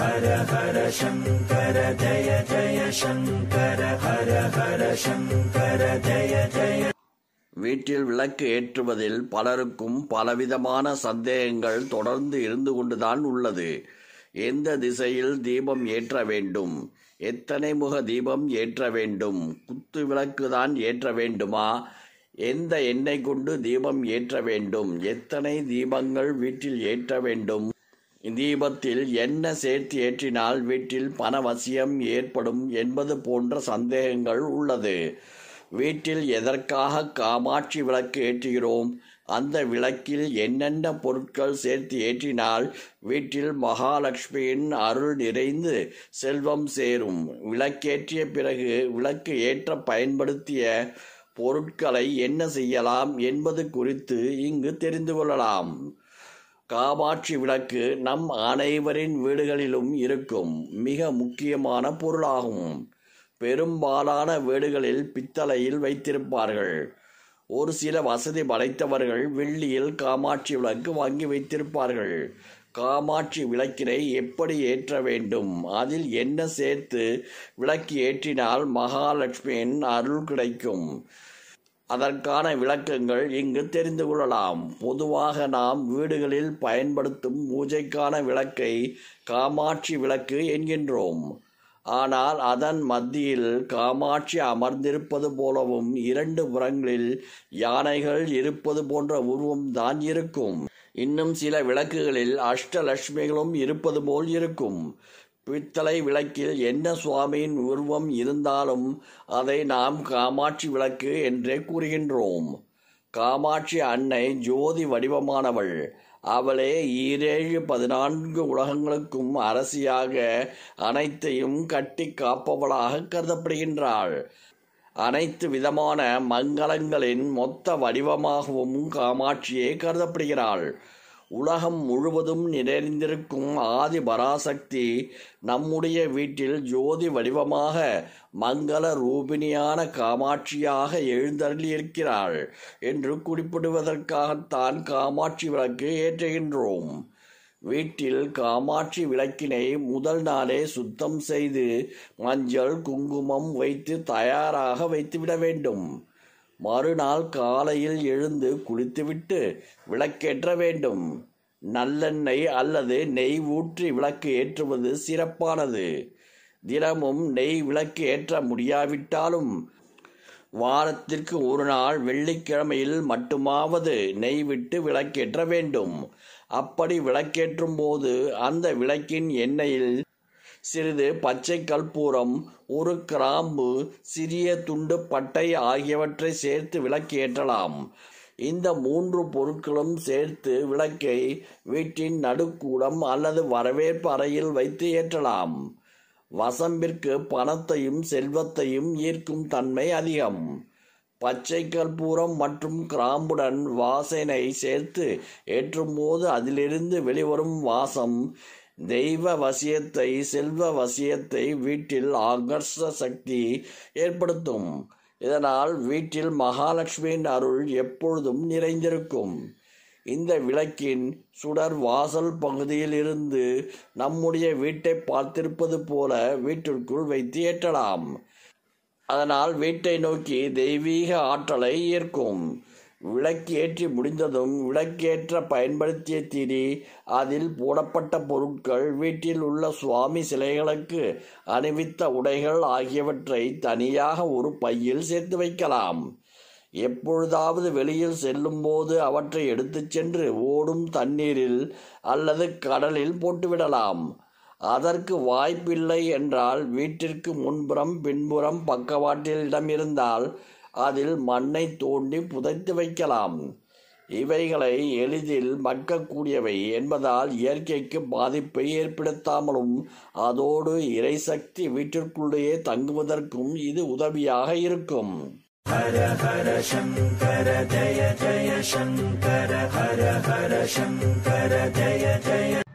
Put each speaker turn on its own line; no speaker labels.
ஹர ஹர சங்கர ஜய ஜய சங்கர ஹர ஹர சங்கர ஜய ஜய. வீட்டில் விளக்கு ஏற்றுவதில் பலருக்கும் பலவிதமான சந்தேகங்கள் தொடர்ந்து இருந்து கொண்டுதான் உள்ளது. எந்த திசையில் தீபம் ஏற்ற வேண்டும், எத்தனை முக தீபம் ஏற்ற வேண்டும், குத்து விளக்குதான் ஏற்ற வேண்டுமா, எந்த எண்ணெய் கொண்டு தீபம் ஏற்ற வேண்டும், எத்தனை தீபங்கள் வீட்டில் ஏற்ற வேண்டும், தீபத்தில் என்ன சேர்த்து ஏற்றினால் வீட்டில் பணவசியம் ஏற்படும் என்பது போன்ற சந்தேகங்கள் உள்ளது. வீட்டில் எதற்காக காமாட்சி விளக்கு ஏற்றுகிறோம், அந்த விளக்கில் என்னென்ன பொருட்கள் சேர்த்து ஏற்றினால் வீட்டில் மகாலட்சுமியின் அருள் நிறைந்து செல்வம் சேரும், விளக்கேற்றிய பிறகு விளக்கு ஏற்ற பயன்படுத்திய பொருட்களை என்ன செய்யலாம் என்பது குறித்து இங்கு தெரிந்து கொள்ளலாம். காமாட்சி விளக்கு நம் அனைவரின் வீடுகளிலும் இருக்கும் மிக முக்கியமான பொருளாகும். பெரும்பாலான வீடுகளில் பித்தளையில் வைத்திருப்பார்கள். ஒரு சில வசதி படைத்தவர்கள் வெள்ளியில் காமாட்சி விளக்கு வாங்கி வைத்திருப்பார்கள். காமாட்சி விளக்கினை எப்படி ஏற்ற வேண்டும், அதில் என்ன சேர்த்து விளக்கு ஏற்றினால் மகாலட்சுமியின் அருள் கிடைக்கும், அதற்கான விளக்கங்கள் இங்கு தெரிந்து கொள்ளலாம். பொதுவாக நாம் வீடுகளில் பயன்படுத்தும் பூஜைக்கான விளக்கை காமாட்சி விளக்கு என்கின்றோம். ஆனால் அதன் மத்தியில் காமாட்சி அமர்ந்திருப்பது போலவும் 2 புறங்களில் யானைகள் இருப்பது போன்ற உருவம் தான் இருக்கும். இன்னும் சில விளக்குகளில் அஷ்டலட்சுமிகளும் இருப்பது போல் இருக்கும். பித்தளை விளக்கில் என்ன சுவாமியின் உருவம் இருந்தாலும் அதை நாம் காமாட்சி விளக்கு என்றே கூறுகின்றோம். காமாட்சி அன்னை ஜோதி வடிவமானவள். அவளே 14 உலகங்களுக்கும் அரசியாக அனைத்தையும் கட்டி காப்பவளாக கருதப்படுகின்றாள். அனைத்து விதமான மங்களங்களின் மொத்த வடிவமாகவும் காமாட்சியே கருதப்படுகிறாள். உலகம் முழுவதும் நிறைந்திருக்கும் ஆதி பராசக்தி நம்முடைய வீட்டில் ஜோதி வடிவமாக மங்கள ரூபிணியான காமாட்சியாக எழுந்தருளியிருக்கிறாள் என்று குறிப்பிடுவதற்காகத்தான் காமாட்சி விளக்கு ஏற்றுகின்றோம். வீட்டில் காமாட்சி விளக்கினை முதல் நாளே சுத்தம் செய்து மஞ்சள் குங்குமம் வைத்து தயாராக வைத்துவிட வேண்டும். மறுநாள் காலையில் எழுந்து குளித்துவிட்டு விளக்கேற்ற வேண்டும். நல்லெண்ணெய் அல்லது நெய் ஊற்றி விளக்கு ஏற்றுவது சிறப்பானது. தினமும் நெய் விளக்கு ஏற்ற முடியாவிட்டாலும் வாரத்திற்கு ஒரு நாள் வெள்ளிக்கிழமையில் மட்டுமாவது நெய் விட்டு விளக்கேற்ற வேண்டும். அப்படி விளக்கேற்றும் போது அந்த விளக்கின் எண்ணெயில் சிறிது பச்சை கற்பூரம், 1 கிராம்பு, சிறிய துண்டு பட்டை ஆகியவற்றை சேர்த்து விளக்கு ஏற்றலாம். இந்த 3 பொருட்களும் சேர்த்து விளக்கை வீட்டின் நடுக்கூடம் அல்லது வரவேற்பு அறையில் வைத்து ஏற்றலாம். வசம்பிற்கு பணத்தையும் செல்வத்தையும் ஈர்க்கும் தன்மை அதிகம். பச்சை கற்பூரம் மற்றும் கிராம்புடன் வாசனை சேர்த்து ஏற்றும் போது அதிலிருந்து வெளிவரும் வாசம் தெய்வ வசியத்தை, செல்வ வசியத்தை வீட்டில் ஆகர்ஷ சக்தி ஏற்படுத்தும். இதனால் வீட்டில் மகாலட்சுமியின் அருள் எப்பொழுதும் நிறைந்திருக்கும். இந்த விளக்கின் சுடர் வாசல் பகுதியில் இருந்து நம்முடைய வீட்டை பார்த்திருப்பது போல வீட்டிற்குள் வைத்து ஏற்றலாம். அதனால் வீட்டை நோக்கி தெய்வீக ஆற்றலை ஈர்க்கும். விளக்கு ஏற்றி முடிந்ததும் விளக்கேற்ற பயன்படுத்திய திரி, அதில் போடப்பட்ட பொருட்கள், வீட்டில் உள்ள சுவாமி சிலைகளுக்கு அணிவித்த உடைகள் ஆகியவற்றை தனியாக ஒரு பையில் சேர்த்து வைக்கலாம். எப்பொழுதாவது வெளியில் செல்லும் போது அவற்றை எடுத்துச் சென்று ஓடும் தண்ணீரில் அல்லது கடலில் போட்டுவிடலாம். அதற்கு வாய்ப்பில்லை என்றால் வீட்டிற்கு முன்புறம் பின்புறம் பக்கவாட்டில் இடம் இருந்தால் அதில் மண்ணை தோண்டி புதைத்து வைக்கலாம். இவைகளை எளிதில் மக்கக்கூடியவை என்பதால் இயற்கைக்கு பாதிப்பை ஏற்படுத்தாமலும் அதோடு இறைசக்தி வீட்டிற்குள்ளேயே தங்குவதற்கும் இது உதவியாக இருக்கும். ஹர ஹர சங்கர ஜய ஜய சங்கர ஹர ஹர சங்கர ஜய ஜய